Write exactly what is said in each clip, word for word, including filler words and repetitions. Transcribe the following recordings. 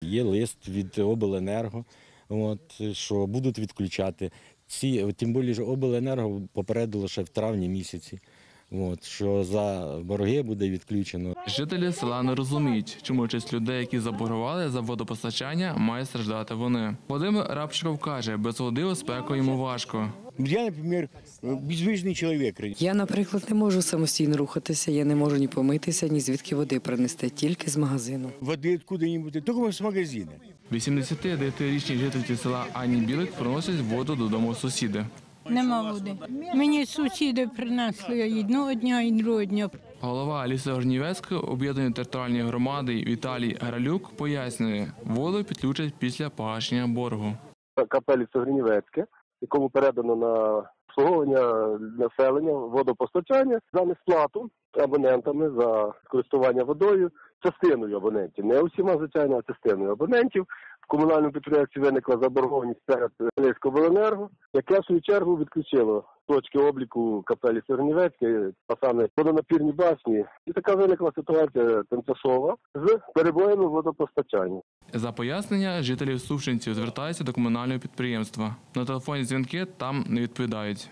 є лист від обленерго, от, що будуть відключати. Ці, тим більше, що обленерго попередило ще в травні місяці, от, що за борги буде відключено. Жителі села не розуміють, чому часть людей, які заборгували за водопостачання, має страждати вони. Вадим Рабчиков каже, без води у спеку йому важко. Я, наприклад, безвижний чоловік. Я, наприклад, не можу самостійно рухатися, я не можу ні помитися, ні звідки води принести, тільки з магазину. Води откуда-нибудь, тільки з магазину. вісімдесятидев'ятирічній жительці села Ані Білик приносять воду додому сусіди. Нема води. Мені сусіди принесли одного дня і другого дня. Голова Лісогорнівецької об'єднаної територіальної громади Віталій Гралюк пояснює, воду підключать після погашення боргу. КП Лісогорнівецьке, якому передано на обслуговування населення, водопостачання за несплату абонентами за користування водою, частиною абонентів. Не усіма, звичайно, а частиною абонентів. В комунальному підприємстві виникла заборгованість перед Львівськобленерго, яке в свою чергу відключило точки обліку КП Лісогорнівецьке, а саме водонапірні башні. І така виникла ситуація тимчасова з перебоями водопостачання. За пояснення жителів Сувчинців звертаються до комунального підприємства. На телефонні дзвінки там не відповідають.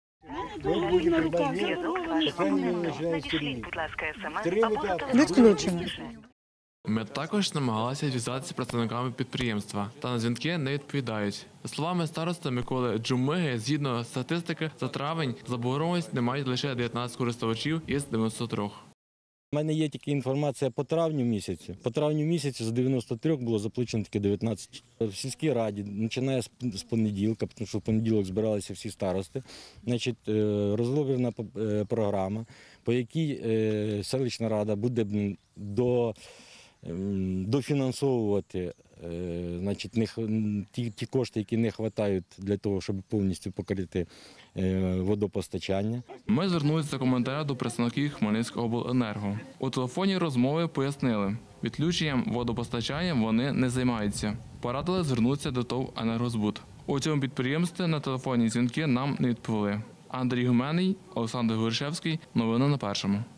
Відключено. Ми також намагалися зв'язатися з представниками підприємства, та на дзвінки не відповідають. За словами староста Миколи Джумиги, згідно статистики, за травень заборгованість не мають лише дев'ятнадцять користувачів із дев'яноста трьох. У мене є тільки інформація по травню місяці. По травню місяці з дев'яноста трьох було заплачено тільки дев'ятнадцять. В сільській раді, починає з понеділка, тому що в понеділок збиралися всі старости, значить, розроблена програма, по якій селищна рада буде до дофінансовувати значить, не, ті, ті кошти, які не вистачають для того, щоб повністю покрити водопостачання. Ми звернулися за коментарем до представників Хмельницького обленерго. У телефонній розмові пояснили, відключенням водопостачання вони не займаються. Порадили звернутися до ТОВ «Енергозбут». У цьому підприємстві на телефонні дзвінки нам не відповіли. Андрій Гуменний, Олександр Горішевський. Новини на Першому.